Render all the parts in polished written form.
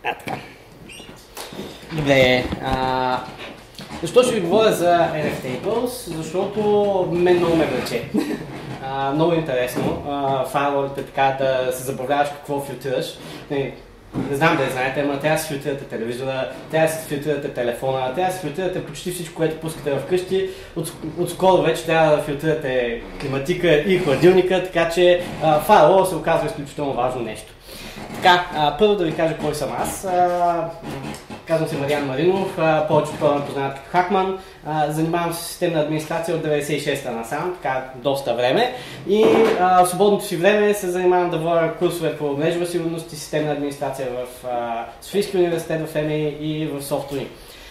Така. Добре, защо ще ви говоря за NFTables? Защото мен много ме влече. Много интересно. Файловете така да се забавляваш какво филтрираш. Не знам да знаете, ама трябва да си филтрирате телевизора, трябва да си филтрирате телефона, трябва да си филтрирате почти всичко, което пускате вкъщи. Отскоро вече трябва да филтрирате климатика и хладилника, така че файлово се оказва изключително важно нещо. Така, първо да ви кажа кой съм аз. Казвам се Мариан Маринов, повечето хора ме познават като Хакман. Занимавам се с системна администрация от 96-та насам, така доста време. И в свободното си време се занимавам да водя курсове по мрежова сигурност и системна администрация в Софийския университет в ЕМИ и в Софтуни.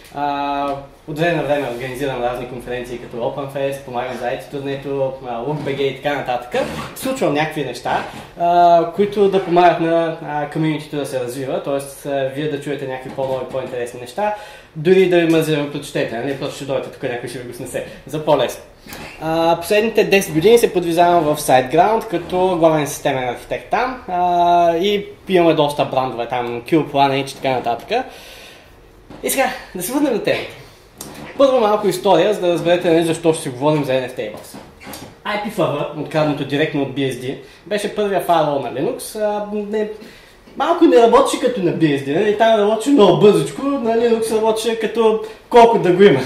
От време на време организирам разни конференции като OpenFest, помагам за IT турнето, LookBG и така нататък. Случвам някакви неща, които да помагат на комьюнитито да се развива, т.е. вие да чуете някакви по-нови, по-интересни неща, дори да ви мързи да ме прочетете, не просто ще дойдете тук, някой ще ви го снесе, за по-лесно. Последните 10 години се подвизавам в SiteGround като главен системен архитект там и имаме доста брандове там, QPlanet и така нататък. И сега, да се върнем на темата. Първо малко история, за да разберете защо ще си говорим за NFTables. IPFV, откраднато директно от BSD, беше първия файлъл на Linux. Малко не работеше като на BSD, нали? Там работеше много бързичко, на Linux работеше като колко да го има.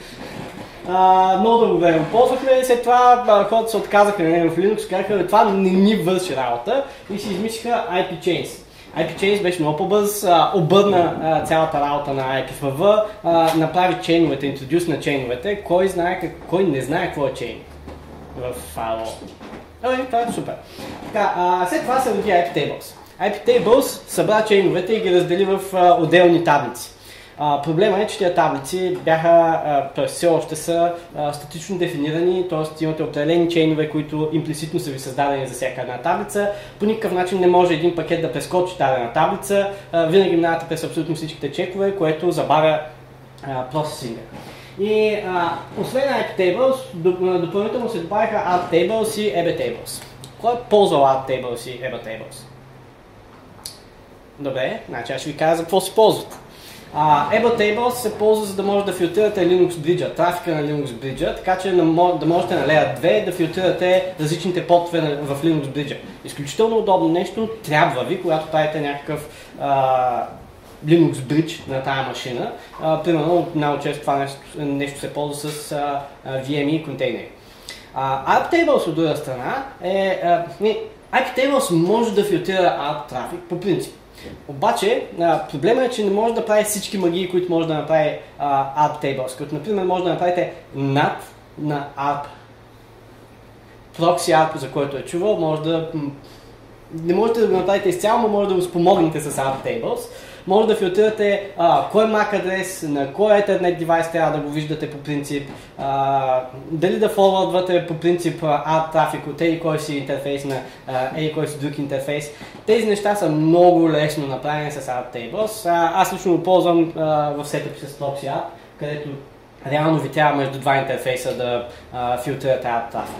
Много дълго време го ползвахме, след това хората се отказаха в Linux, казаха, това не ни върши работа и си измислиха IP-Chains. IP-Chains беше много по-бърз, обърна цялата работа на IPFV, направи чейновете, интродюс на чейновете, кой не знае какво е чейн в файло. Това е супер. Така, след това се роди IPTables. IPTables събра чейновете и ги раздели в отделни таблици. Проблема е, че тези таблици все още са статично дефинирани, т.е. имате определени чейнове, които имплицитно са ви създадени за всяка една таблица. По никакъв начин не може един пакет да прескочи дадена таблица. Винаги минавате през абсолютно всичките чекове, което забавя процесинга. И освен IPTables, допълнително се добавиха AddTables и EBTables. Кой е ползвал AddTables и EBTables? Добре, значи аз ще ви кажа за какво се ползват. EBTables се ползва, за да може да филтрирате Linux Bridge, трафика на Linux Bridge, така че да можете на Layer 2 да филтрирате различните подове в Linux Bridge. Изключително удобно нещо, трябва ви, когато правите някакъв Linux Bridge на тая машина. Примерно, много често това нещо се ползва с VM и контейнери. IPTables от друга страна IPTables може да филтрира App трафик по принцип. Обаче, проблема е, че не може да прави всички магии, които може да направи AddTables. Като, например, може да направите NAT на ARP. Proxy ARP, за който е чувал, не можете да го направите изцяло, но може да го спомогнете с AddTables. Може да филтрирате кой MAC адрес, на кой Ethernet девайс трябва да го виждате по принцип, дали да форвардвате по принцип ARP трафик от кой си интерфейс на кой си друг интерфейс. Тези неща са много лесно направени с AddTables. Аз лично го ползвам в сетъпи с Proxy ARP, където реално ви трябва между два интерфейса да филтрирате ARP трафик.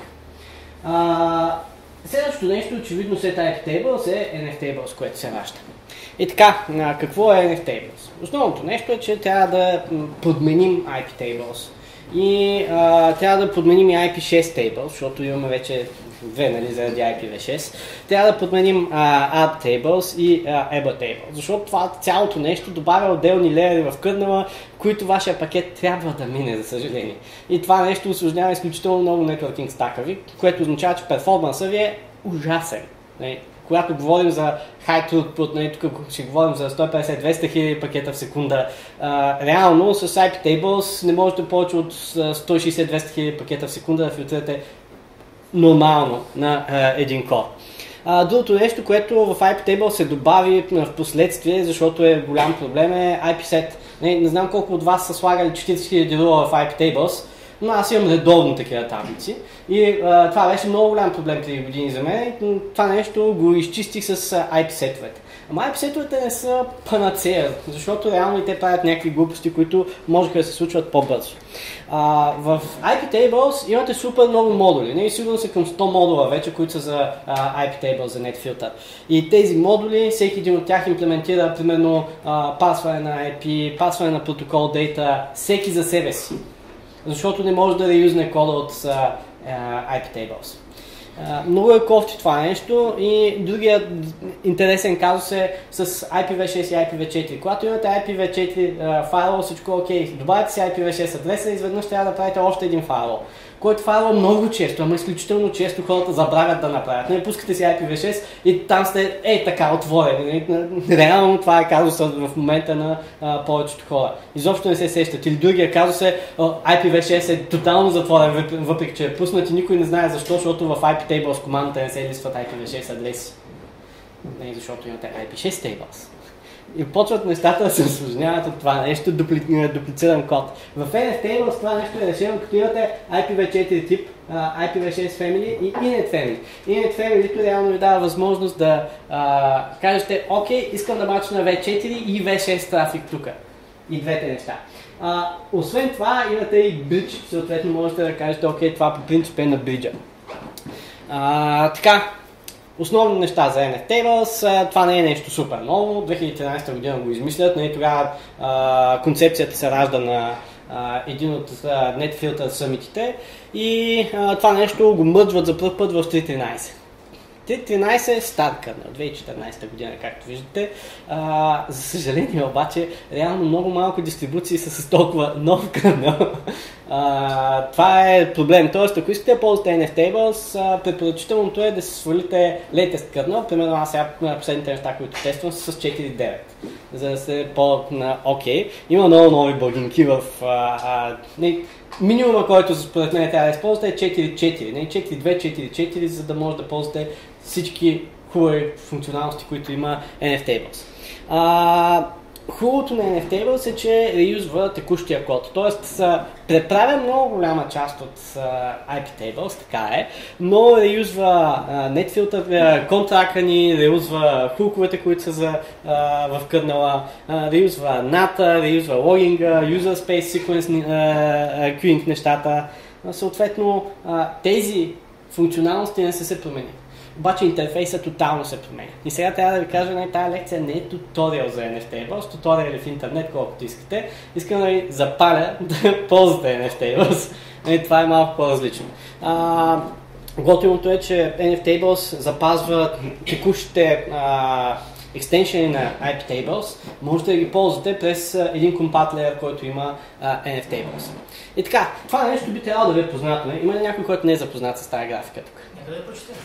Следващото нещо, очевидно след IPTables е NFTables, което се ражда. И така, какво е NFTables? Основното нещо е, че трябва да подменим IPTables и трябва да подменим и IP6 tables, защото имаме вече две, нали, заради IPv6. Трябва да подменим AddTables и EBTables, защото това цялото нещо добавя отделни леери в кърнела, които вашия пакет трябва да мине, за съжаление. И това нещо усложнява изключително много networking стака ви, което означава, че перформансът ви е ужасен. Когато говорим за high throughput, тук ще говорим за 150-200 хиляди пакета в секунда, реално с IPTables не можете повече от 160-200 хиляди пакета в секунда да филтрирате нормално на един код. Другото нещо, което в IPTables се добави в последствие, защото е голям проблем, е IPset. Не знам колко от вас са слагали 40 000 рула в IPTables. но аз имам редовно такива таблици и това беше много голям проблем преди години за мен. Това нещо го изчистих с IP-сетовете. Ама IP-сетовете не са панацея, защото реално и те правят някакви глупости, които можеха да се случват по-бързо. В IP-tables имате супер много модули, не? Сигурно са към 100 модула вече, които са за IP-tables, за NetFilter. И тези модули, всеки един от тях имплементира примерно пасване на IP, пасване на протокол дейта, всеки за себе си. Защото не може да реюзне кода от IP-tables. Много е кофти това нещо и другият интересен казус е с IPv6 и IPv4. Когато имате IPv4 файл, всичко е окей. Добавяте си IPv6 адреса и изведнъж трябва да правите още един файл. Който файл много често, ама изключително често хората забравят да направят. Не пускате си IPv6 и там сте така отворени. Реално това е казуса в момента на повечето хора. Изобщо не се сещат. Или другия казус е IPv6 е тотално затворен, въпреки че е пуснат и никой не знае защо, защото в IP-tables командата не се листват IPv6 адреси. Не, защото имате IP6 tables. И почват нещата да се усложняват от това нещо, дуплициран код. В NFTables това нещо е решено, като имате IPv4 тип, IPv6 family и Inet family. Inet family реално ви дава възможност да кажете, окей, искам да мачна V4 и V6 трафик тук. И двете неща. Освен това имате и bridge, съответно можете да кажете, окей, това по принцип е на бриджа. Така. Основни неща за NFTables, това не е нещо супер ново, 2013 година го измислят, тогава концепцията се ражда на един от NetFilter съмитите и това нещо го мърджват за първ път в 3.13. 3.13 е стар кърнел, 2014 година, както виждате. За съжаление обаче, реално много малко дистрибуции са с толкова нов кърнел. Това е проблем. Тоест, ако искате да ползвате NFTables, предпоръчителното е да си свалите latest кърнел. Примерно аз сега последните неща, които тествам, са с 4.9, за да сте по-окей. Има много нови бългинки в... минимума, който според мен трябва да използвате е 4.4, 4.2, 4.4, за да може да ползвате всички хубави функционалности, които има NFTables. Хубавото на NFTables е, че реюзва текущия код, т.е. преправя много голяма част от IP-tables, така е, но реюзва NetFilter, контракани, реюзва хуковете, които са в кърнела, реюзва NAT, реюзва логинга, user space sequence queuing нещата. Съответно, тези функционалности не са се променят. Обаче интерфейсът тотално се променя. И сега трябва да ви кажа, тази лекция не е туториал за NFTables, туториал в интернет, колкото искате. Искам да ви запаля да ползвате NFTables. Това е малко по-различно. Готиното е, че NFTables запазва текущите екстеншени на IP-tables, можете да ги ползвате през един компатлер, който има NFTables. И така, това нещо би трябвало да ви е познато. Има ли някой, който не е запознат с тази графика тук? Нека да я прочетем.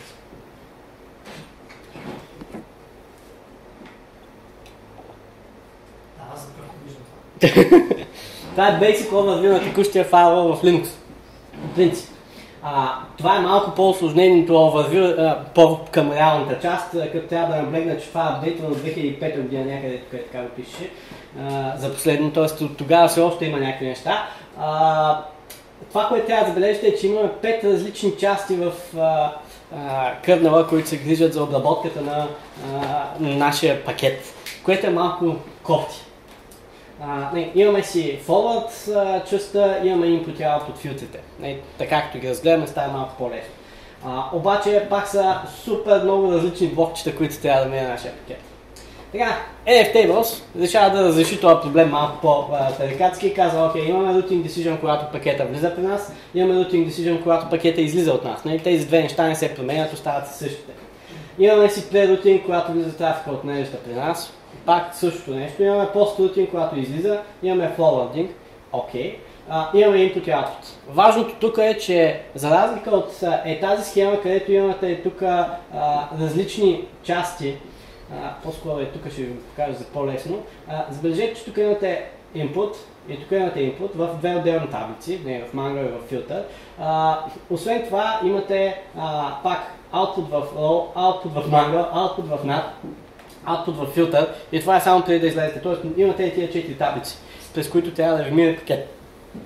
Аз за първо виждам това. Това е Basic Overview на текущия файл в Linux. В принцип. Това е малко по-осложненото overview към реалната част, като трябва да наблегна, че това е апдейтвано от 2005 година някъде, тук е така го пише, за последно, т.е. тогава все още има някакви неща. Това, което трябва да забележите е, че имаме 5 различни части в кърнела, които се грижат за обработката на нашия пакет, което е малко кофти. Имаме си forward частта, имаме input и output филтрите. Така както ги разгледаме, става малко по-лесно. Обаче пак са супер много различни блокчета, които трябва да мине на нашия пакет. Така, NFTables решава да разреши този проблем малко по-тарикатски и казва, окей, имаме routing decision, когато пакета влиза при нас, имаме routing decision, когато пакета излиза от нас. Тези две неща не се променят, остават същите. Имаме си pre-routing, когато влиза трафика от мрежата при нас. Пак същото нещо. Имаме post-routing, когато излиза. Имаме forwarding. Окей. Имаме input и output. Важното тук е, че за разлика от тази схема, където имате тук различни части, по-скоро тук ще ви покажа за по-лесно, забележете, че тук имате input и тук имате input в две отделни таблици, в Mango и в Filter. Освен това имате пак output в Row, output в Mango, output в NAT, output в Filter и това е само преди да излезете. Тоест имате тези 4 таблици, през които трябва да ви мине пакет.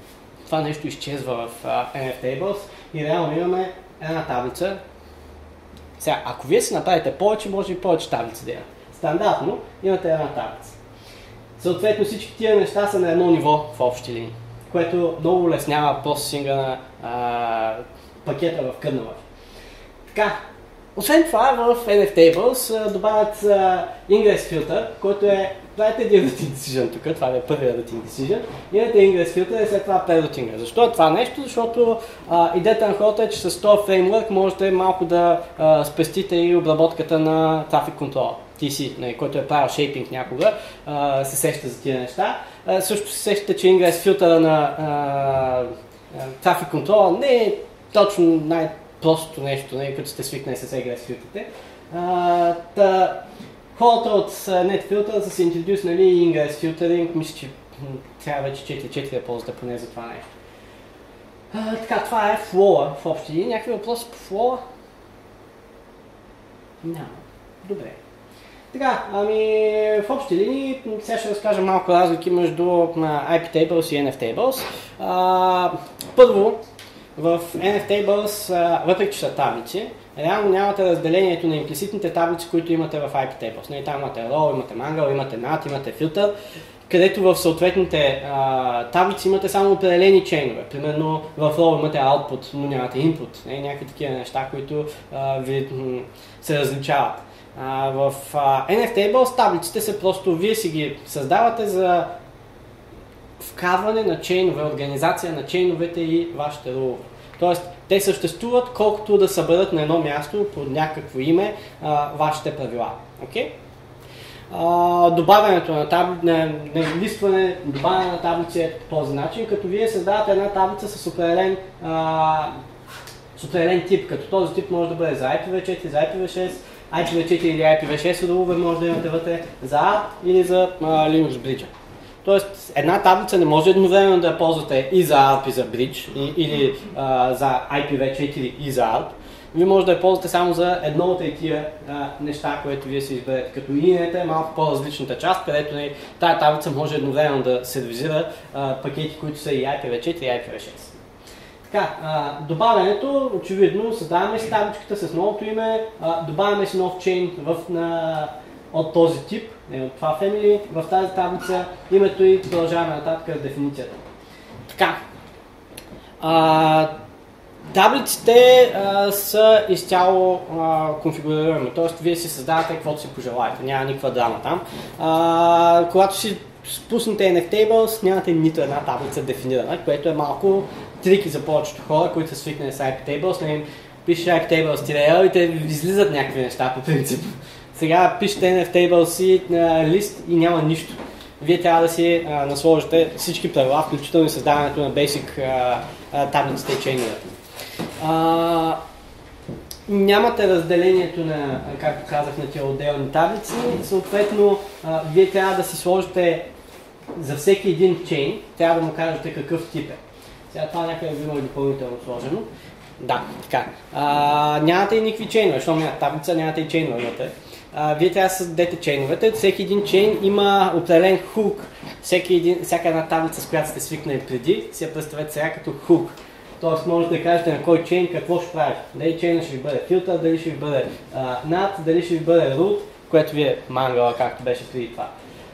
това нещо изчезва в NFTables и реално имаме една таблица. Сега, ако вие си направите повече, може и повече таблици да имате. Стандартно имате една таблица. Съответно всички тия неща са на едно ниво в общи линии, което много улеснява процесинга на пакета в Kernel. Така, освен това в NFTables добавят Ingress Filter, който е, правите един Routing Decision тук, това е първият Routing Decision, имате Ingress Filter и след това прерутинга. Защо е това нещо? Защото идеята на хората е, че с този фреймворк можете малко да спестите и обработката на трафик контрола. TC, който е правил шейпинг някога, се сеща за тия неща. Също се сещате, че Ingress Filter на трафик контрола не е точно най-простото нещо, като сте свикнали с Ingress Filter. Хората от NetFilter са се интродюснали Ingress Filtering, мисля, че трябва вече 4.4 да ползвате поне за това нещо. Така, това е флоа в общи линии. Някакви въпроси по флоа? Няма. Добре. Така, в общи линии сега ще разкажа малко разлики между IPTables и NFTables. Първо, в NFTables, въпреки че са таблици, реално нямате разделението на имплицитните таблици, които имате в IPTables. Там имате row, имате mangle, имате nat, имате filter, където в съответните таблици имате само определени чейнове. Примерно в row имате output, но нямате input. Някакви такива неща, които ви се различават. В NFTables таблиците са просто, вие си ги създавате за вкарване на чейнове, организация на чейновете и вашите ролове. Тоест, те съществуват колкото да съберат на едно място под някакво име вашите правила. Okay? Добавянето на листване, добавяне на таблици е по този начин, като вие създавате една таблица с определен тип, като този тип може да бъде за IPv4, за IPv6, IPv4 или IPv6 ролове може да имате вътре за ARP или за Linux Bridge. Тоест, една таблица не може едновременно да я ползвате и за ARP и за Bridge, или за IPv4 и за ARP. Вие може да я ползвате само за едно от тия неща, което вие си изберете. Като Inet е малко по-различната част, където тая таблица може едновременно да сервизира пакети, които са и IPv4 и IPv6. Така, добавянето, очевидно, създаваме си табличката с новото име, добавяме си нов чейн от този тип, от това family, в тази таблица, името и продължаваме нататък с дефиницията. Така, таблиците са изцяло конфигурируеми, т.е. вие си създавате каквото си пожелаете, няма никаква драма там. Когато си спуснете NFTables, нямате нито една таблица дефинирана, което е малко трики за повечето хора, които са свикнали с IPTables. Пишеш IPTables-L и те излизат някакви неща по принцип. Сега пишете NFTables и лист и няма нищо. Вие трябва да си насложите всички правила, включително и създаването на basic таблиците и чейновете. Нямате разделението на, както казах, на тия отделни таблици, съответно вие трябва да си сложите за всеки един чейн, трябва да му кажете какъв тип е. Сега това някъде е било допълнително сложено. Да, така. Нямате и никакви чейнове, защото нямате таблица, нямате и чейнове. Вие трябва да създадете чейновете. Всеки един чейн има определен хук. Всяка една таблица, с която сте свикнали преди, си я представете сега като хук. Тоест можете да кажете на кой чейн какво ще прави. Дали чейна ще ви бъде филтър, дали ще ви бъде nat, дали ще ви бъде root, което ви е мангала, както беше преди това.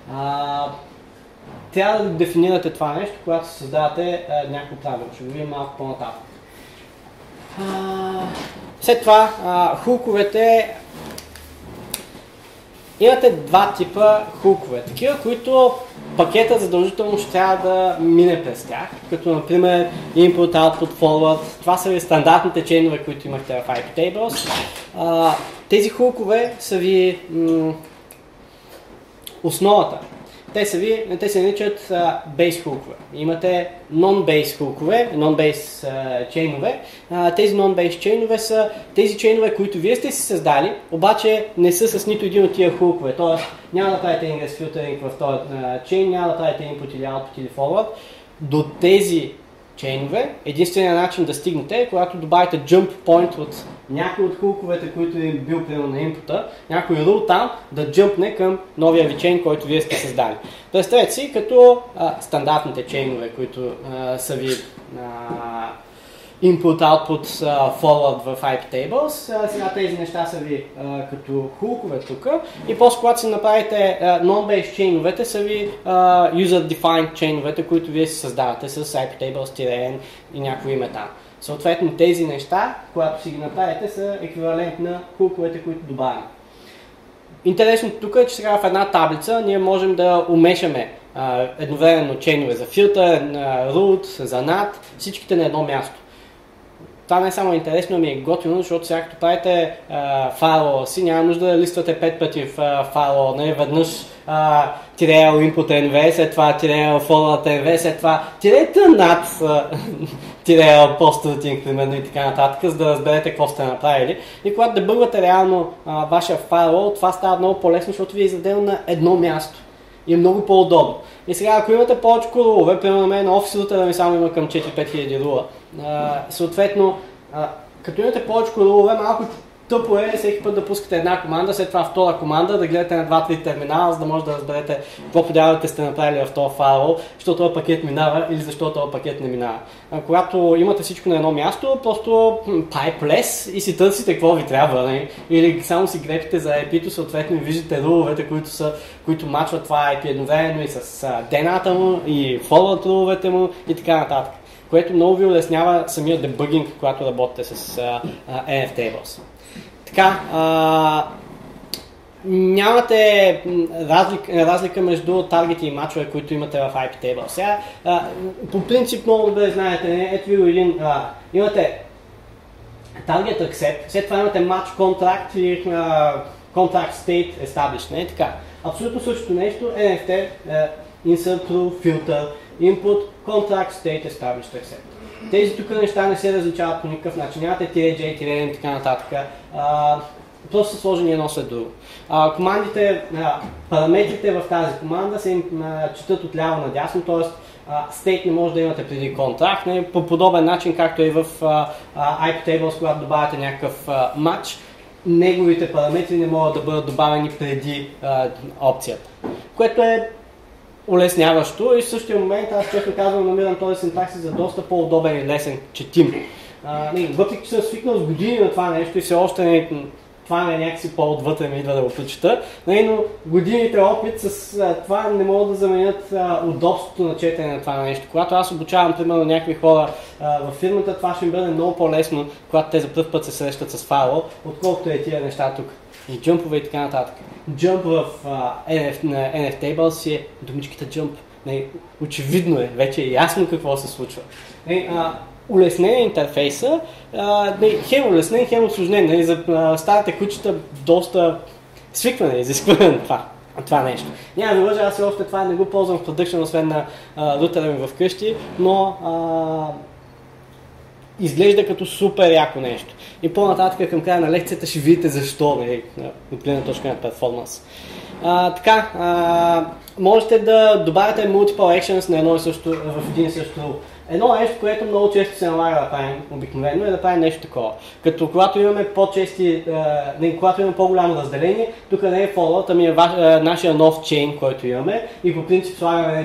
Трябва да дефинирате това нещо, когато създавате някакво правило. Ще го видим малко по-нататък. След това хуковете. Имате два типа хукове. Такива, които пакета задължително ще трябва да мине през тях, като например input, output, forward. Това са ви стандартните чейнове, които имахте в IPTables. Тези хукове са ви основата. Те се наричат base хукове. Имате non-base хукове, non-base чейнове. Тези non-base чейнове са тези чейнове, които вие сте си създали, обаче не са с нито един от тия хукове. Тоест няма да правите ingress filtering в този чейн, няма да правите input или output или forward. До тези чейнове. Единственият начин да стигнете е, когато добавите jump point от някой от хуковете, които е бил приел на инпута, някой рул там да джъмпне към новия ви чейн, който вие сте създали. Представете си като стандартните чейнове, които са ви input-output forward в IP tables. Сега тези неща са ви като хукове тук и после когато си направите non-based чейновете са ви user-defined чейновете, които вие си създавате с IP tables-n и някакво име там. Съответно тези неща, когато си ги направите, са еквивалент на хуковете, които добавяме. Интересното тук е, че сега в една таблица ние можем да умешаме едновременно чейнове за филтър, root, за NAT, всичките на едно място. Това не е само интересно, ами е готино, защото сега като правите файло си, няма нужда да листвате 5 пъти в файло, веднъж -l input nv, след това -l forward nv, след това -nat -l post-routing, примерно и така нататък, за да разберете какво сте направили. И когато дебъгвате реално вашия файл, това става много по-лесно, защото ви е изредено на едно място. И е много по-удобно. И сега, ако имате повече рулове, примерно на Office Router ми само има към 4-5 хиляди рула, съответно, като имате повече рулове, малко тъпо е всеки път да пускате една команда, след това втора команда, да гледате на 2-3 терминала, за да може да разберете какво подявате сте направили в този файл, защото този пакет минава или защо този пакет не минава. Когато имате всичко на едно място, просто pipeless и си търсите какво ви трябва, не? Или само си гребите за IP-то, съответно и виждате руловете, които мачват това IP едновременно и с дената му, и forward руловете му и така нататък. Което много ви улеснява самия дебъгинг, когато работите с NFTables. Така, нямате разлика между таргети и мачове, които имате в IP Table. Сега, по принцип много добре знаете, ето ви един, имате target accept, след това имате match contract и contract state established, не е така. Абсолютно същото нещо, NFT, insert true, filter, input, contract state established accept. Тези тук неща не се различават по никакъв начин. Нямате -j, -n и така нататък. Просто са сложени едно след друго. Командите, параметрите в тази команда се четат от ляво надясно, т.е. state не може да имате преди contract, по подобен начин, както и в IP tables, когато добавяте някакъв матч, неговите параметри не могат да бъдат добавени преди опцията. Което е улесняващо и в същия момент аз често казвам, намирам този синтаксис за доста по-удобен и лесен четим. Въпреки че съм свикнал с години на това нещо и все още това не е някакси по-отвътре ми идва да го прочета, но годините опит с това не могат да заменят удобството на четене на това нещо. Когато аз обучавам, примерно, някакви хора във фирмата, това ще им бъде много по-лесно, когато те за пръв път се срещат с файла, отколкото е тия неща тук. И джъмпове и така нататък. Jump в NFTables си е думичката jump. Очевидно е, вече е ясно какво се случва. Улеснен интерфейса, хем улеснен, хем усложнен. За старите кучета доста свикване, изискване на това нещо. Няма да лъжа, аз още това не го ползвам в продъкшен, освен на рутера ми вкъщи, но изглежда като супер яко нещо. И по-нататък към края на лекцията ще видите защо, от гледна точка на перформанс. Можете да добавите multiple actions на в един и също рул. Едно нещо, което много често се налага да правим обикновено, е да правим нещо такова. Като когато имаме когато имаме по-голямо разделение, тук не е forward, ами е нашия нов чейн, който имаме и по принцип слагаме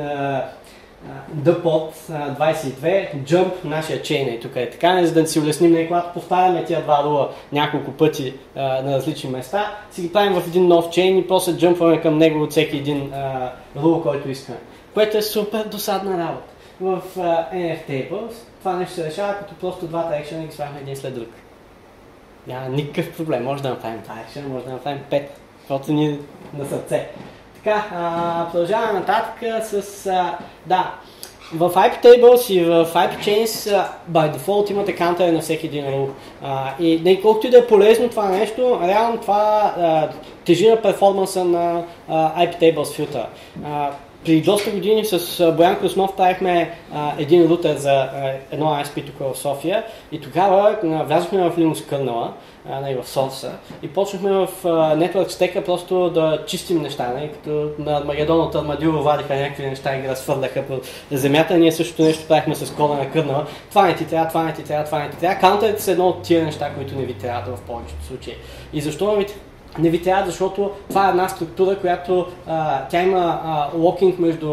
dpod 22, jump нашия чейн и тук е така, за да си улесним, когато повтаряме тия два рула няколко пъти на различни места, си ги правим в един нов чейн и после джъмпваме към него от всеки един рул, който искаме. Което е супер досадна работа. В NFTables това нещо се решава, като просто двата екшена ги слагаме един след друг. Няма никакъв проблем, може да направим това екшена, може да направим 5, каквото ни на сърце. Така, продължаваме нататък с... в IP Tables и в IP Chains by default имате каунтери на всеки един рул. И колкото и да е полезно това нещо, реално това тежи на перформанса на IP Tables филтъра. При доста години с Боян Коснов правихме един рутер за едно ISP тук в София и тогава влязохме в Linux kernel, в source и почнахме в Network Stack просто да чистим неща, като на Армагедон от Армадило вадиха някакви неща и ги разфърляха по земята. Ние същото нещо правихме с кода на kernel. Това не ти трябва, това не ти трябва, това не ти трябва. Каунтерите са едно от тия неща, които не ви трябват в повечето случаи. И защо не ви трябва? Защото това е една структура, която тя има локинг между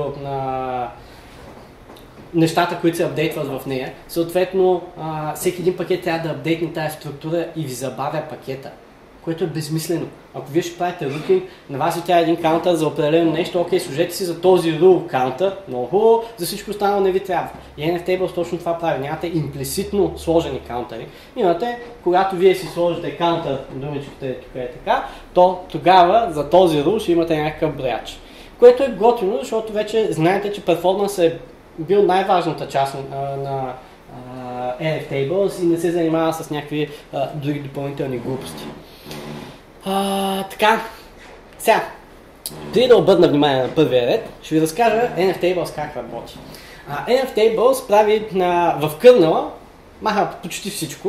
нещата, които се апдейтват в нея. Съответно, всеки един пакет трябва да апдейтне тази структура и ви забавя пакета, което е безсмислено. Ако вие ще правите рутинг, на вас ви трябва един каунтър за определено нещо, окей, служете си за този rule каунтър, много хубаво, за всичко останало не ви трябва. И NFTables точно това прави. Нямате имплицитно сложени каунтъри. Имате, когато вие си сложите каунтър, думичката е тук е така, то тогава за този rule ще имате някакъв брояч. Което е готино, защото вече знаете, че перформанс е бил най-важната част на NFTables и не се занимава с някакви други допълнителни глупости. Така, сега, преди да обърна внимание на първия ред, ще ви разкажа NFTables как работи. NFTables прави в кърнела, маха почти всичко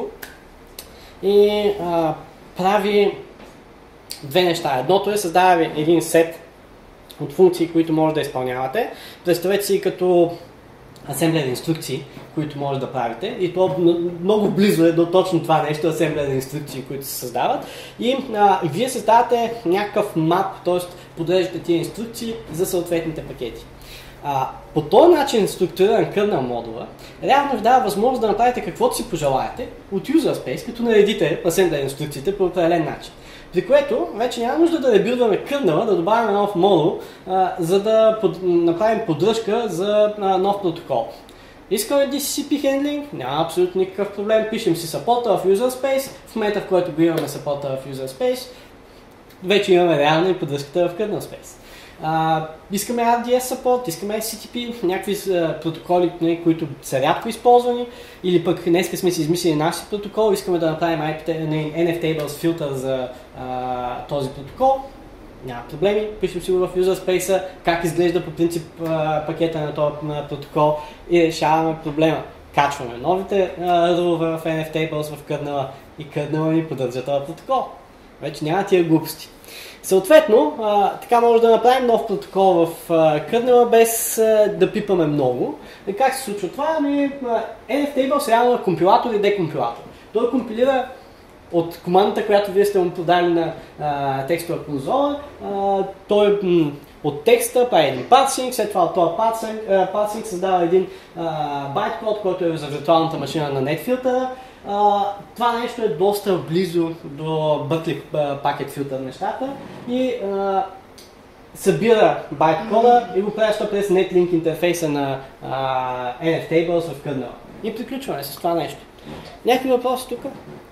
и прави две неща. Едното е създава ви един сет от функции, които може да изпълнявате. Представете си като асемблер инструкции, които може да правите. И то много близо е до точно това нещо, асемблер инструкции, които се създават. И вие създавате някакъв мап, т.е. подреждате тия инструкции за съответните пакети. По този начин структуриран kernel модула реално ви дава възможност да направите каквото си пожелаете от user space, като наредите асемблер инструкциите по определен начин. При което вече няма нужда да ребилдваме кърнела, да добавим нов модул, за да направим поддръжка за нов протокол. Искаме DCCP handling? Няма абсолютно никакъв проблем. Пишем си саппорта в user space. В момента, в който го имаме саппорта в user space, вече имаме реално и поддръжката в kernel space. Искаме RDS support, искаме SCTP, някакви протоколи, които са рядко използвани, или пък днеска сме си измислили нашия протокол, искаме да направим NFTables филтър за този протокол. Няма проблеми, пишем си го в user space, как изглежда по принцип пакета на този протокол и решаваме проблема. Качваме новите рулове в NFTables в кърнела и кърнела ни поддържа този протокол. Вече няма тия глупости. Съответно, така може да направим нов протокол в кърнела без да пипаме много. И как се случва това? NFTables реално е компилатор и декомпилатор. Той компилира от командата, която вие сте му подали на текстова конзола. Той от текста прави един парсинг, след това от този парсинг създава един байткод, който е за виртуалната машина на NetFilter. Това нещо е доста близо до Buckley Packet Filter нещата и събира байткода и го прави през NetLink интерфейса на NFTables в кърнела. И приключваме с това нещо. Някакви въпроси тук?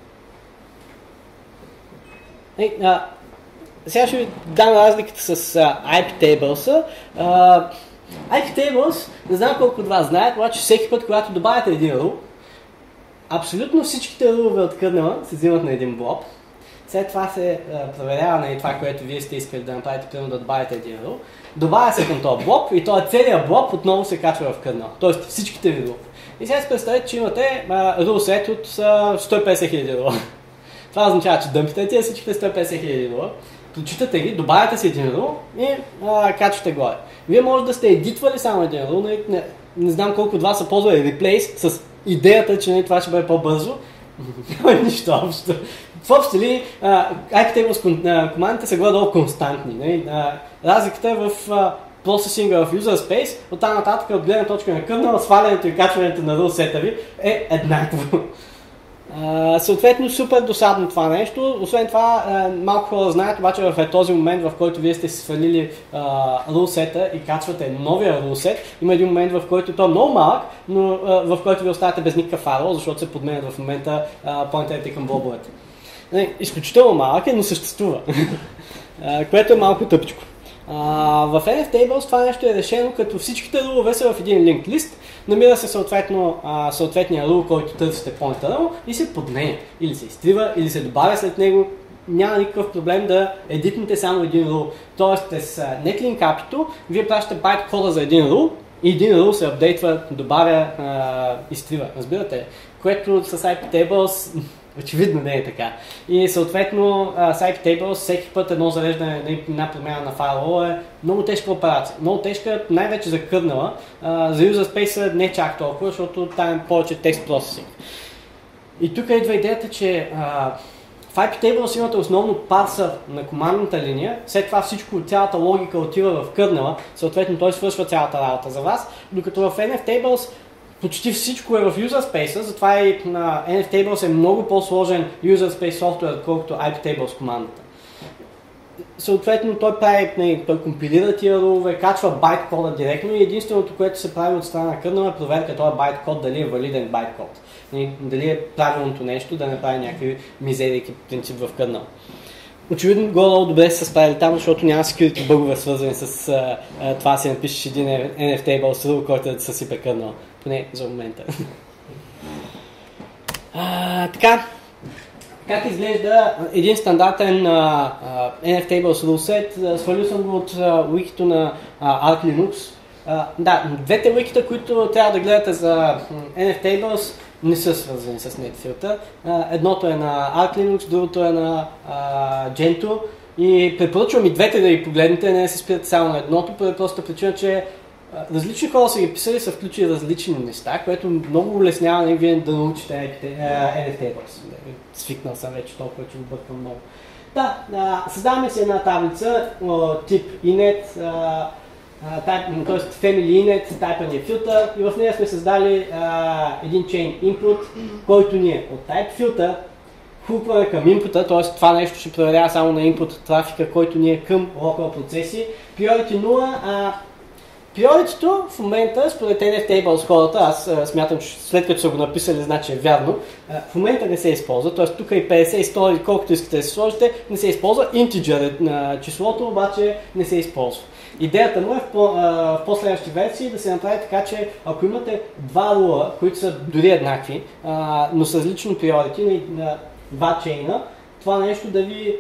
Сега ще ви дам разликата с IPTables. IPTables, не знам колко от вас знаят, обаче всеки път, когато добавяте един рул, абсолютно всичките рулове от кърнела се взимат на един блок. След това се проверява на това, което вие сте искали да направите, примерно да добавите един рул. Добавя се към този блок и този целият блок отново се качва в кърнела. Тоест всичките ви рулове. И сега си представете, че имате рул сет от 150 000 рула. Това означава, че дъмпите тия всичките 150 000 рула, прочитате ги, добавяте си един рул и качвате горе. Вие може да сте едитвали само един рул, не знам колко от вас са ползвали replace с идеята, че това ще бъде по-бързо. Няма нищо общо. В общи ли, IPTables командите са горе-долу константни. Разликата е в процесинга в user space, оттам нататък от гледна точка на кърнела, свалянето и качването на рул сета ви е еднакво. Съответно, супер досадно това нещо. Освен това, малко хора знаят, обаче в този момент, в който вие сте си свалили рулсета и качвате новия рулсет, има един момент, в който той е много малък, но в който ви оставате без никакъв файл, защото се подменят в момента поинтерите към блобовете. Изключително малък е, но съществува, което е малко тъпичко. В NFTables това нещо е решено, като всичките рулове са в един linked list, намира се съответния рул, който търсите поинтера и се подменя. Или се изтрива, или се добавя след него, няма никакъв проблем да едитнете само един рул. Тоест, с Netlink API-то, вие пращате байт кода за един рул и един рул се апдейтва, добавя, изтрива. Разбирате? Което с IP Tables очевидно не е така. И съответно с IP Tables всеки път едно зареждане, една промяна на файла е много тежка операция. Много тежка, най-вече за кърнела. За user space не чак толкова, защото там е повече текст процесинг. И тук идва идеята, че в IP Tables имате основно парсър на командната линия, след това всичко, цялата логика отива в кърнела, съответно той свършва цялата работа за вас, докато в NF Tables почти всичко е в user space, затова и на NF Tables е много по-сложен user space софтуер, отколкото IP Tables командата. Съответно той той компилира тия рулове, качва байт кода директно и единственото, което се прави от страна на кърнела е проверка този байт код дали е валиден байт код. Дали е правилното нещо, да не прави някакви мизерики принцип в кърнела. Очевидно горе-долу добре са се справили там, защото няма security бъгове свързани с това да си напишеш един NF Tables rule, който да се съсипе кърнела. Поне за момента. Така. Как изглежда един стандартен NF Tables rule set? Свалил съм го от уикито на Arch Linux. Двете уикита, които трябва да гледате за NF Tables, не са свързани с NetFilter. Едното е на Arch Linux, другото е на Gentoo. И препоръчвам и двете да ги погледнете, не да се спирате само на едното, по простата причина, че различни хора са ги писали, са включили различни неща, което много улеснява и вие да научите NF Tables. Свикнал съм вече толкова, че го бъркам много. Създаваме си една таблица тип init, т.е. family init, type е filter и в нея сме създали един chain input, който ни е от type filter, хупваме към input, т.е. това нещо ще проверява само на input трафика, който ни е към local процеси. Priority 0, Priority-то в момента, според NF Tables хората, аз смятам, че след като са го написали, значи е вярно, в момента не се използва, т.е. тук и 50 и 100, колкото искате да се сложите, не се използва. Integer на числото, обаче не се използва. Идеята му е в последващи версии да се направи така, че ако имате два рула, които са дори еднакви, но с различно priority на два чейна, това нещо да ви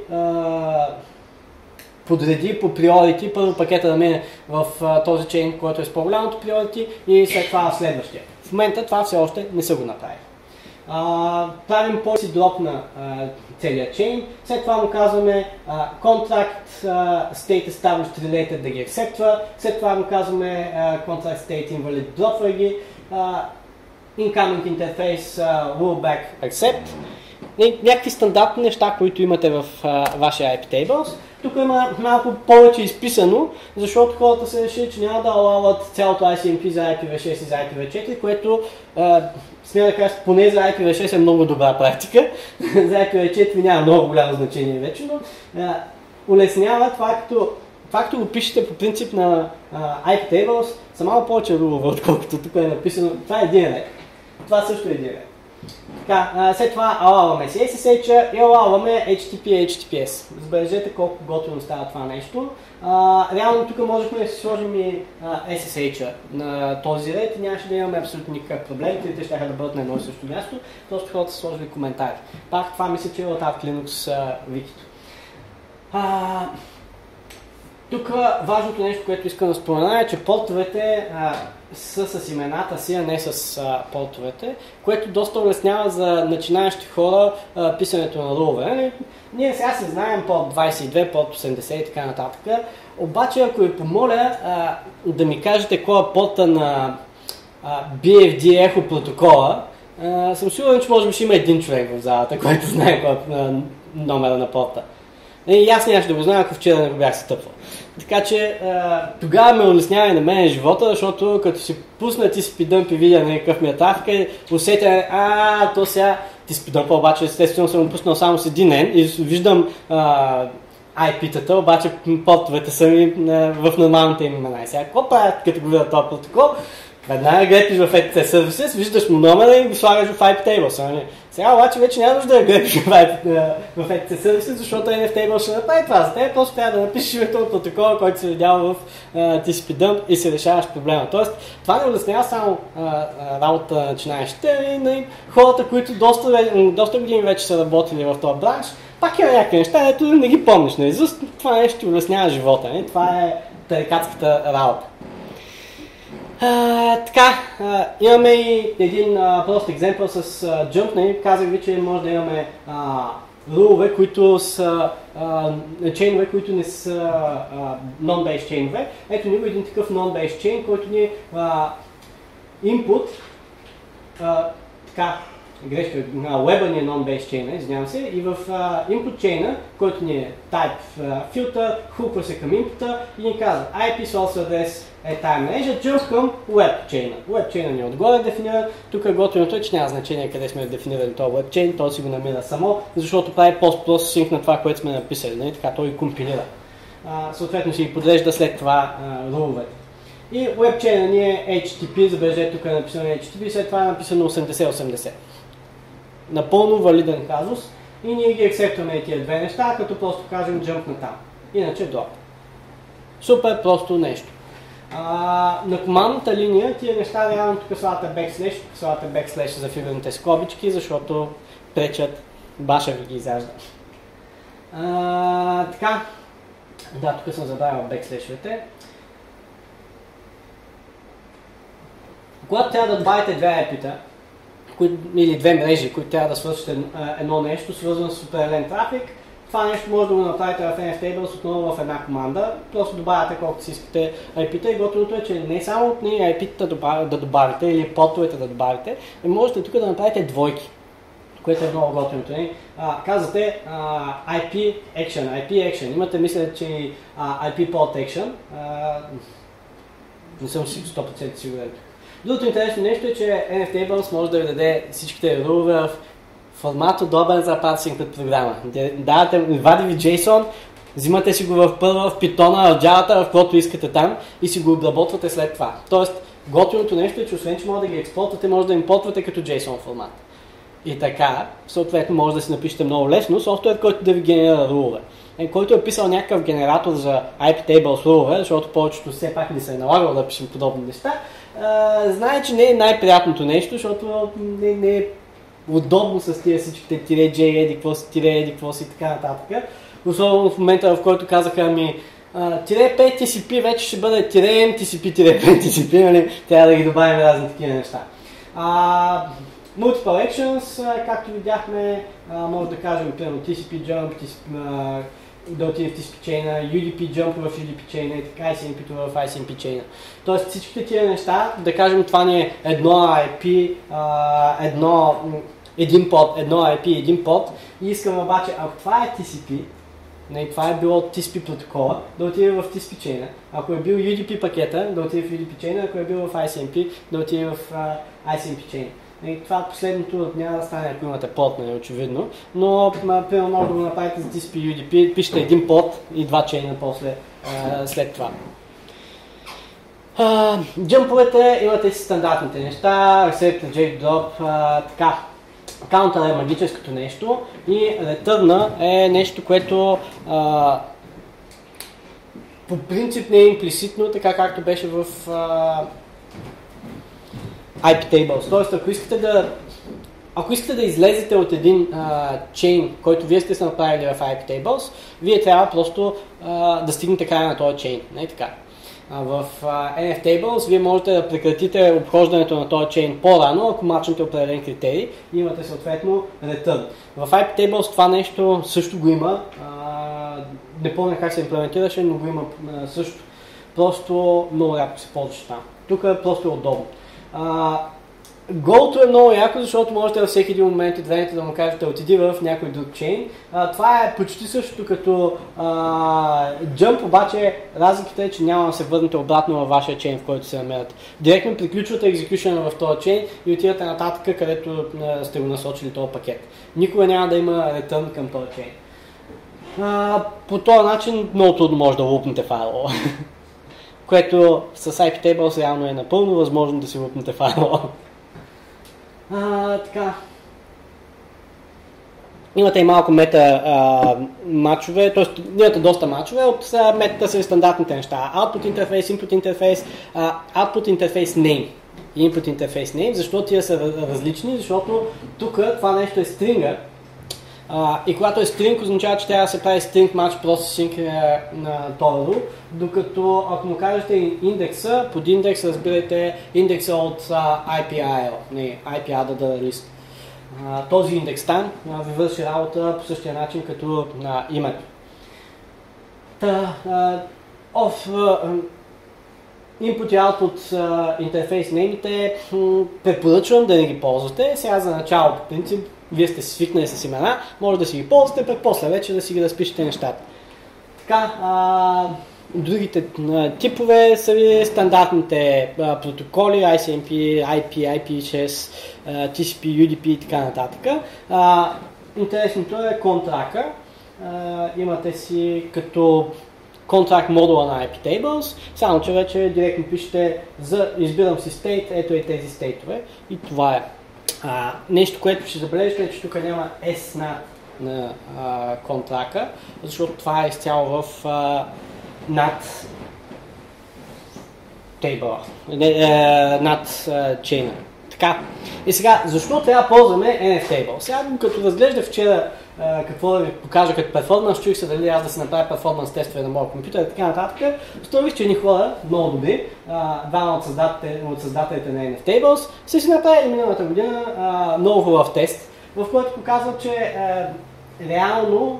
подреди по priority, първо пакета да мине в този чейн, който е с по-голямото priority и след това в следващия. В момента това все още не са го направили. Правим policy drop на целия чейн, след това му казваме contract state established related да ги акцептва, след това му казваме contract state invalid dropва ги, incoming interface rollback accept. Някакви стандартни неща, които имате в вашия IP Tables. Тук има малко повече изписано, защото хората се решили, че няма да алават цялото ICMP за IPv6 и за IPv4, което смея да кажа, поне за IPv6 е много добра практика. За IPv4 няма много голямо значение вече, но улеснява това, като го пишете по принцип на IP Tables, са малко повече рулове, отколкото тук е написано. Това е един ред. Това също е един ред. Така, след това алаваме си SSH и алаваме HTTP и HTTPS. Забележете колко готино става това нещо. Реално тук можехме да си сложим и SSH на този ред и нямаше да имаме абсолютно никакъв проблем. Трите ще да бъдат на едно и също място. Просто хората са сложили коментари. Пак това мисля, че е от Arch Linux викито. Тук важното нещо, което искам да спомена е, че портовете са с имената си, а не с портовете, което доста улеснява за начинаещи хора писането на рулове. Ние сега се знаем порт 22, порт 80 и така нататък. Обаче, ако ви помоля да ми кажете кой е порта на BFD Echo протокола, съм сигурен, че може би ще има един човек в залата, който знае кой е номера на порта. И аз нямаше да го знам, ако вчера не го бях стъпвал. Така че тогава ме улеснява и на мен живота, защото като си пусна ти спидъмп и видя някакъв ми е трафика, усетя, то сега ти спидъмпа, обаче естествено съм го пуснал само с един N и виждам IP-тата, обаче портовете са ми в нормалните им имена. Сега какво правят като го видят този протокол? Веднага гледаш в FTP Services, виждаш му номера и го слагаш в IP Tables. Сега обаче вече няма нужда да гледаш в FTP Services, защото NF Tables ще направи това за теб, просто трябва да напишеш името от протокола, който си видял в TCP-dump и си решаваш проблема. Тоест, това не улеснява само работа на начинаещите и на хората, които доста години вече са работили в този бранш, Пак има някакви неща, ето не ги помниш наизуст, това нещо ти улеснява живота. Не? Това е тарикатската работа. Така, имаме и един прост екземпъл с Jump. Казах ви, че може да имаме рулове, които са чейнове, които не са non-based чейнове. Ето ни един такъв non-based чейн, който ни е input, така, грешка, web ни е non-based chain, извинявам се, и в input chain, който ни е type filter, хуква се към input и ни казва IP source address е тая мрежа, jump към web chain. Web chain ни е отгоре дефиниран, тук е готиното, че няма значение къде сме дефинирали този web chain, той си го намира само, защото прави post-processing на това, което сме написали, не? Така той компилира. Съответно си ги подрежда след това руловете. И WebChain ни е HTTP, забележете тук е написано HTTP, след това е написано 8080. Напълно валиден казус и ние ги акцептваме тия две неща, като просто кажем jump на там. Иначе drop. Супер просто нещо. На командната линия тия неща реално тук слагате backslash за фигурните скобички, защото пречат, баша ви ги изяжда. Така, да, тук съм забравил backslash-овете. Когато трябва да добавите две IP-та, или две мрежи, които трябва да свършат едно нещо, свързано с определен трафик, това нещо може да го направите в NFTables отново в една команда. Просто добавяте колкото си искате IP-та и готовото е, че не само от нея IP-та да добавите или портовете да добавите, можете тук да направите двойки, което е много готиното. Казвате IP Action. Имате, мисля, че IP Port Action. Не съм 100% сигурен. Другото интересно нещо е, че NFTables може да ви даде всичките рулове в формат удобен за парсинг пред програма. Вади ви JSON, взимате си го в първа, в Python, в Java, в каквото искате там и си го обработвате след това. Тоест, готиното нещо е, че освен, че може да ги експортвате, може да импортвате като JSON формат. И така, съответно, може да си напишете много лесно софтуер, който да ви генерира рулове. Който е писал някакъв генератор за IP-tables рулове, защото повечето все пак не се е налагало да пишем подобни неща, знае, че не е най-приятното нещо, защото не е удобно с тия всичките тире-J, еди-какво си и така нататък. Особено в момента, в който казаха ми тире-5 TCP вече ще бъде тире-M TCP, тире-5 TCP, нали? Трябва да ги добавим разни такива неща. Multiple Actions, както видяхме, може да кажем, примерно TCP Jump, да отиде в TCP chain, UDP Jump в UDP chain и така ICMP в ICMP chain. Тоест всичките тия неща, да кажем, това ни е едно IP, един под, едно IP, един под и искам обаче, ако това е TCP, това е било TCP протокола, да отиде в TCP chain. Ако е бил UDP пакета, да отиде в UDP chain, ако е бил в ICMP, да отиде в ICMP chain. И това последното няма да стане, ако имате под, очевидно, но примерно може да го направите за TCP UDP, пишете един под и два чейна после след това. Джъмповете имате си стандартните неща, Accept, Reject, Drop, така. Counter е магическото нещо и Return е нещо, което по принцип не е имплиситно, така както беше в IP-tables. Тоест, ако искате да излезете от един чейн, който вие сте се направили в IP-tables, вие трябва просто да стигнете края на този чейн. Не така. В NFTables вие можете да прекратите обхождането на този чейн по-рано, ако мачнете определен критерий и имате съответно return. В IP-tables това нещо също го има. Не помня как се имплементираше, но го има също. Просто много рядко се ползваше там. Тук просто е удобно. Go-to е много яко, защото можете във всеки един момент от времето да му кажете отиди в някой друг чейн. Това е почти същото като Jump, обаче разликата е, че няма да се върнете обратно във вашия чейн, в който се намерате. Директно приключвате екзекюшена в този чейн и отивате нататък, където сте го насочили този пакет. Никога няма да има return към този чейн. По този начин много трудно може да лупнете файлова. Което с IP-tables реално е напълно възможно да си лупнете файлова. Така. Имате и малко мета мачове, т.е. имате доста мачове от метата са стандартните неща. Output интерфейс, input интерфейс, output интерфейс name и input интерфейс name. Защо тия са различни? Защото тук това нещо е стринга, И когато е string, означава, че трябва да се прави string match processing на Тору, докато ако му кажете индекса, под индекс разбирайте индекса от IPIL, не IP Address List. Този индекс там ви върши работа по същия начин като името. Input и output интерфейс неймите препоръчвам да не ги ползвате. Сега за начало, по принцип, вие сте свикнали с имена, може да си ги ползвате, пък после вече да си ги разпишете нещата. Така, другите типове са ви стандартните протоколи, ICMP, IP, IP6, TCP, UDP и така нататък. Интересното е контрака. Имате си като контракт модула на IP Tables, само че вече директно пишете избирам си стейт, ето и тези стейтове и това е. Нещо, което ще забележите е, че тук няма S на контрака, защото това е изцяло в над тейбъла, над чейна. Така. И сега, защо трябва да ползваме NFTable? Сега, като разглеждах вчера какво да ви покажа като перформанс, чуих се дали аз да си направя перформанс тестове на моя компютър и така нататък. Установих, че едни хора, много добри, двама от създателите на NFTables, са си направили миналата година много хубав тест, в който показва, че реално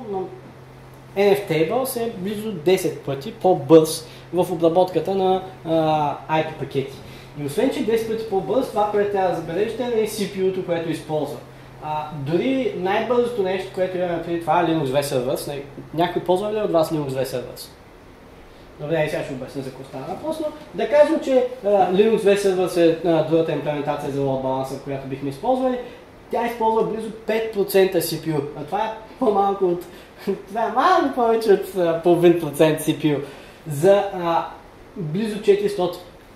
NFTables е близо 10 пъти по-бърз в обработката на IP пакети. И освен, че 10 пъти по-бърз, това, което трябва да забележите е CPU-то, което използва. Дори най-бързото нещо, което имаме преди това е Linux V Servers. Някой ползва ли от вас Linux V Servers? Добре, сега ще обясня за какво става въпрос, но да кажем, че Linux V Servers е другата имплементация за load balancer, която бихме използвали. Тя използва близо 5% CPU, а това е по-малко от... това е малко повече от половин процент CPU за близо 400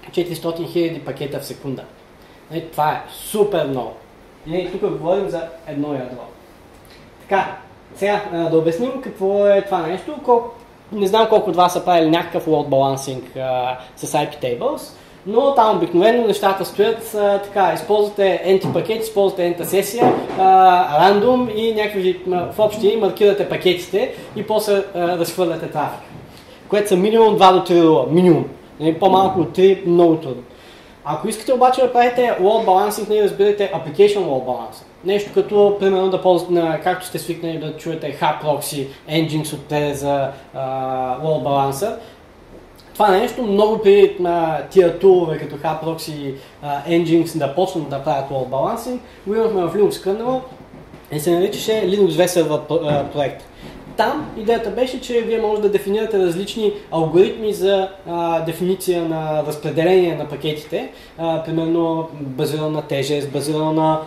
000 пакета в секунда. Това е супер много. И тук говорим за едно ядро. Така, сега да обясним какво е това нещо. Не знам колко от вас са правили някакъв load balancing с IP tables, но там обикновено нещата стоят така, използвате NT пакет, използвате NT сесия, рандом и някакви в общи маркирате пакетите и после разхвърляте трафик. Което са минимум 2 до 3 рула. Минимум. По-малко от 3, много трудно. Ако искате обаче да правите load balancing, не разбирате application load balancer. Нещо като, примерно, да ползвате, както сте свикнали да чуете Hub Proxy, Nginx от за load balancer. Това нещо много при тия тулове като Hub Proxy и Nginx да почнат да правят load balancing, го имахме в Linux kernel и се наричаше Linux V Server проект. Там идеята беше, че вие може да дефинирате различни алгоритми за дефиниция на разпределение на пакетите, примерно базирано на тежест, базирано на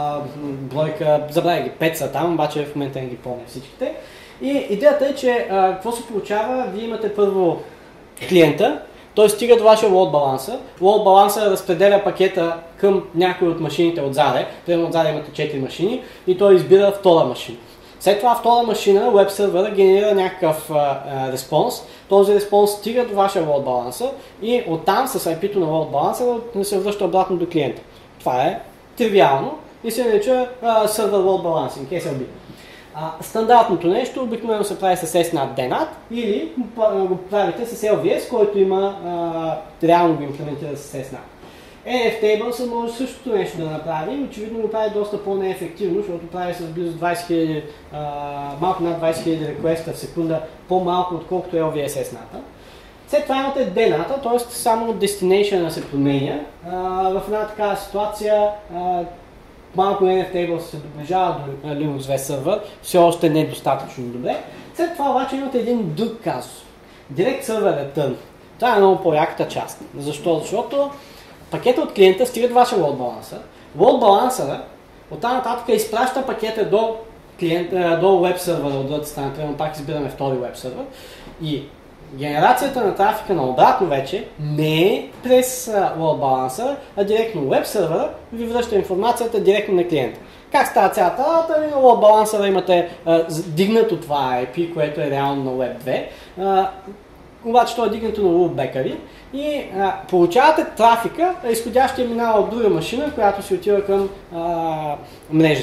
бройка, забравя ги, 5 са там, обаче в момента не ги помня всичките. И идеята е, че какво се получава, вие имате първо клиента, той стига до вашия load balancer. Load balancer разпределя пакета към някои от машините отзаде, примерно отзаде имате 4 машини и той избира втора машина. След това втора машина, веб сервера генерира някакъв респонс. Този респонс стига до вашия load balancer и оттам с IP-то на load balancer се връща обратно до клиента. Това е тривиално и се нарича Server Load Balancing, SLB. Стандартното нещо обикновено се прави с SNAT DNAT или го правите с LVS, който има реално го имплементира с SNAT. NFTables може същото нещо да направи, очевидно го прави доста по-неефективно, защото прави с близо 20 000, малко над 20 000 реквеста в секунда, по-малко отколкото LVS SNAT. След това имате DNAT, т.е. само destination се променя. В една такава ситуация малко NFTables се доближава до Linux V Server, все още не е достатъчно добре. След това обаче имате един друг казус. Direct Server Return. Това е много по-яката част. Защо? Защото пакета от клиента стига до вашия load balancer. Load balancer оттам нататък изпраща пакета до клиента, до веб сервера от другата страна. Примерно пак избираме втори веб сервер. И генерацията на трафика на обратно вече не е през load balancer, а директно веб сервера ви връща информацията директно на клиента. Как става цялата работа? На load balancer имате дигнато това IP, което е реално на Web 2. Обаче това е дигнато на loopback-а ви и получавате трафика, изходящия минава от друга машина, която си отива към мрежата.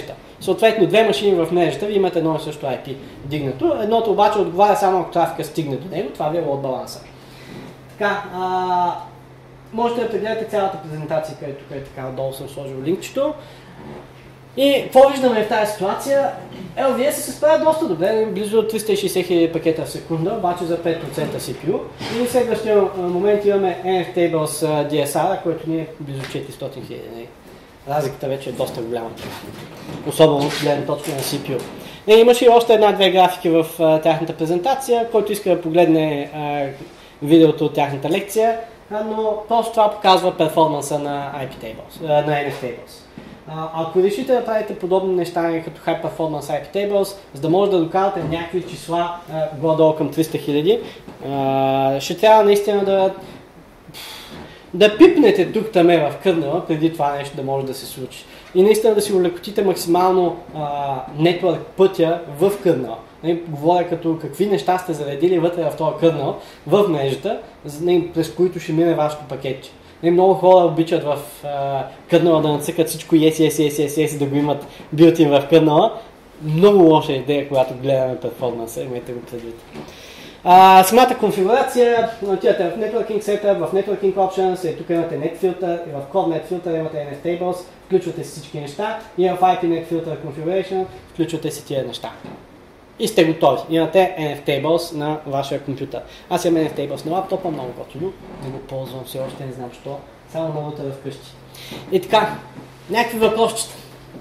съответно две машини в мрежата, ви имате едно и също IP дигнато. Едното обаче отговаря само ако трафика стигне до него, това ви е load баланса. Така, можете да прегледате цялата презентация, където така отдолу съм сложил линкчето. И какво виждаме в тази ситуация? LVS се справя доста добре, близо 360 000 пакета в секунда, обаче за 5% CPU. И в следващия момент имаме NFTables DSR, който ни е близо 400 000. Разликата вече е доста голяма, особено от гледна точка на CPU. Имаше и още една-две графики в тяхната презентация, който иска да погледне видеото от тяхната лекция, но просто това показва перформанса на NFTables. Ако решите да правите подобни неща като High Performance IP Tables, за да може да докарате някакви числа горе-долу към 300 000, ще трябва наистина да пипнете тук-таме в кърнела, преди това нещо да може да се случи. И наистина да си улекотите максимално network пътя в кърнела. Говоря като какви неща сте заредили вътре в този кърнел, в мрежата, през които ще мине вашето пакетче. Много хора обичат в кърнела да нацъкат всичко yes, да го имат билтин в кърнела. Много лоша идея, когато гледаме перформанса, имайте го предвид. Самата конфигурация, отивате в Networking Setup, в Networking Options, тук имате NetFilter, и в Core NetFilter имате NFTables, включвате си всички неща, и в IP NetFilter Configuration включвате си тия неща. И сте готови. Имате NFTables на вашия компютър. Аз имам NFTables на лаптопа, много готово. Не го ползвам все още, не знам защо. Само на рутера вкъщи. И така, някакви въпросчета.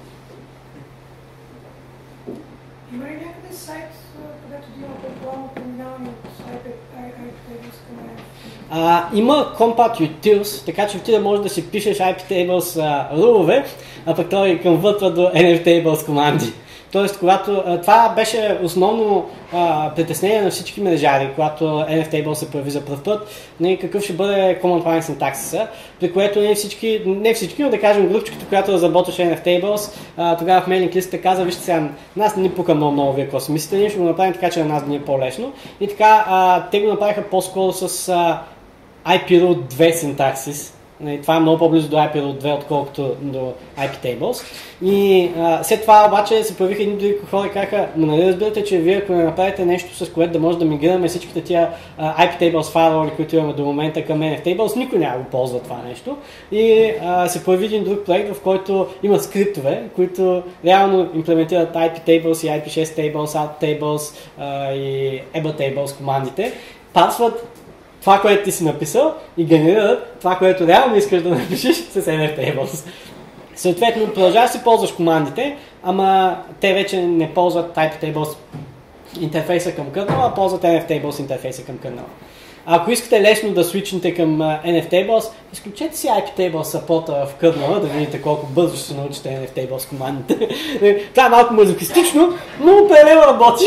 Има ли някъде сайт, където да има по-плавно преминаване от IP-Tables към Има Compat Utils, така че ти да можеш да си пишеш IP-Tables рулове, а пък той конвъртва до NFTables команди. Тоест, това беше основно притеснение на всички мрежари, когато NFTables се появи за пръв път, какъв ще бъде Command Line синтаксиса, при което не всички, но да кажем групчката, която разработваше NFTables, тогава в мейлинг листата каза, вижте сега, нас не ни пука много вие какво си мислите, ние ще го направим така, че на нас да ни е по-лесно. И така, те го направиха по-скоро с IP-Root 2 синтаксис. Това е много по-близо до IP-Root 2, отколкото до IP-Tables. И след това обаче се появиха едни други хора и казаха, нали разбирате, че вие ако не направите нещо, с което да може да мигрираме всичките тия IP-Tables файлове, които имаме до момента към NFTables, никой няма го ползва това нещо. И се появи един друг проект, в който имат скриптове, които реално имплементират IP-Tables и IP6 Tables, Alt-Tables и EBA-Tables командите. Пасват това, което ти си написал и генерират това, което реално искаш да напишеш с NFTables. Съответно, продължаваш да си ползваш командите, ама те вече не ползват IP-Tables интерфейса към кърнела, а ползват NFTables интерфейса към кърнела. Ако искате лесно да свичнете към NFTables, изключете си IP-Tables саппорта в кърнела, да видите колко бързо ще се научите NFTables командите. Това е малко мазохистично, но определено работи.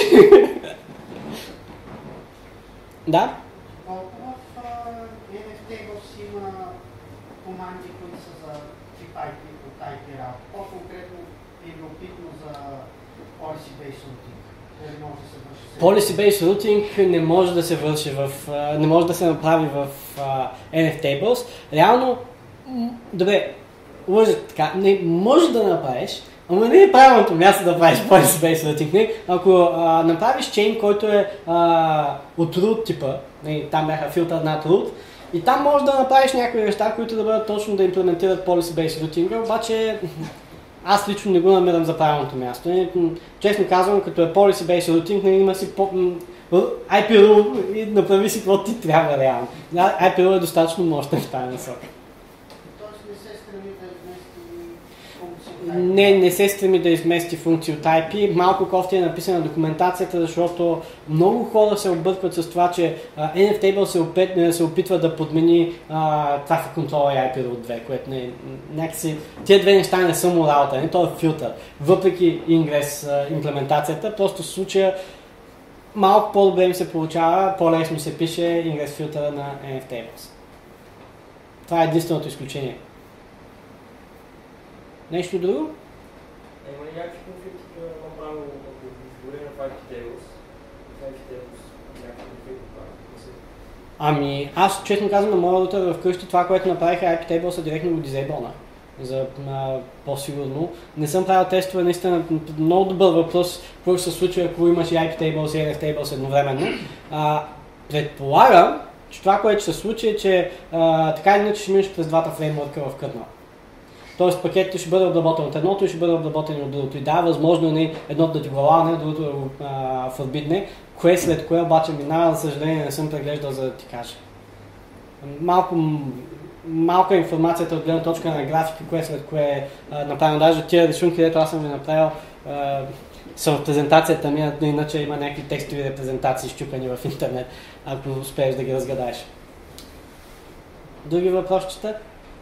Да? Команди, които са за тип IP от IP route. По-конкретно е любопитно за Policy-Based Routing. Policy-Based Routing не може да се върши не може да се направи в NFTables. Реално, добре, лъжат така, не може да направиш, ама не е правилното място да правиш Policy-Based Routing. Ако направиш чейн, който е от root типа, там бяха филтър над root, и там можеш да направиш някои неща, които да бъдат точно да имплементират Policy-Based Routing, обаче аз лично не го намирам за правилното място. Честно казвам, като е Policy-Based Routing, има си IP-Rule и направи си какво ти трябва реално. IP-Rule е достатъчно мощен в тази насока. Не се стреми да измести функции от IP. Малко кофти е написана документацията, защото много хора се объркват с това, че NFTables се опитва да подмени Traffic Controller и IP-Route 2, което някакси тия две неща не са му работа, то е филтър. Въпреки Ingress имплементацията, просто в случая малко по-добре ми се получава, по-лесно се пише Ingress филтъра на NFTables. Това е единственото изключение. Нещо друго? Има ли някакви конфликти, направо ако изговорим в IP-Tables? Някакви конфликти? Аз честно казвам на моя рутер вкъщи това, което направиха IP-Tables директно го дизейбълна. за по-сигурно. Не съм правил тестове, наистина много добър въпрос, какво ще се случи, ако имаш и IP tables и NF tables едновременно. Предполагам, че това, което ще се случи е, че така или иначе ще минеш през двата фреймворка в kernel. Тоест пакетите ще бъде обработен от едното и ще бъде обработен от другото. И да, възможно е едното да ти го лалне, другото да го форбидне, кое след кое обаче минава, за съжаление не съм преглеждал, за да ти кажа. Малка информацията от гледна точка на графика, кое след кое е направено. Даже тия рисунки, където аз съм ви направил, са в презентацията ми, но иначе има някакви текстови репрезентации щупени в интернет, ако успееш да ги разгадаеш. Други въпросчета?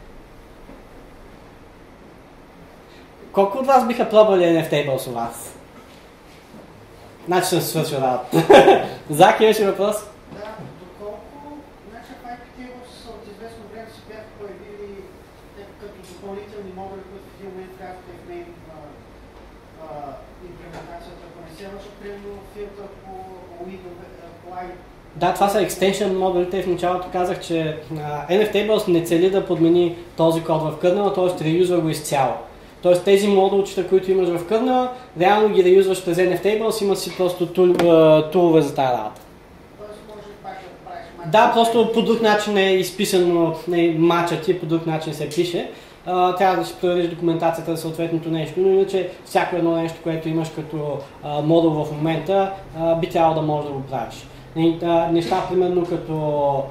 Колко от вас биха пробвали NF Tables у вас? Значи съм свършил работа. Зак, имаш ли въпрос? Да, доколко, значи в IP Tables от известно време се бяха появили като допълнителни модули, които в един момент казаха в нейн имплементацията, ако не се лъжа, примерно филтър по UI. Да, това са extension модулите. В началото казах, че NF Tables не цели да подмени този код в kernel, т.е. реюзва го изцяло. Тоест тези модулчета, които имаш в kernel, реално ги реюзваш през NF Tables, имаш си просто тулове за тази работа. Тоест може пак да правиш матч. Да, просто по друг начин е изписано, матчът ти по друг начин се пише. Трябва да си провериш документацията за съответното нещо, но иначе всяко едно нещо, което имаш като модул в момента, би трябвало да можеш да го правиш. Неща, примерно като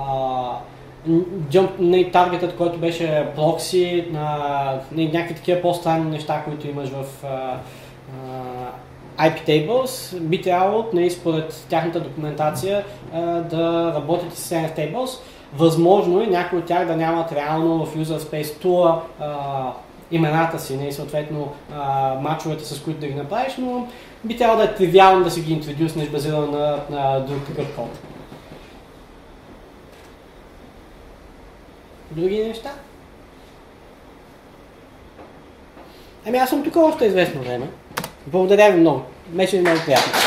таргетът, който беше прокси, някакви такива по-странни неща, които имаш в IP Tables, би трябвало, според тяхната документация, да работите с NF Tables. Възможно е някои от тях да нямат реално в User Space Tool имената си, и съответно мачовете, с които да ги направиш, но би трябвало да е тривиално да си ги интродюснеш базирано на друг такъв код. Други неща? Ами аз съм тук още известно време. Благодаря ви много. Беше ми много приятно.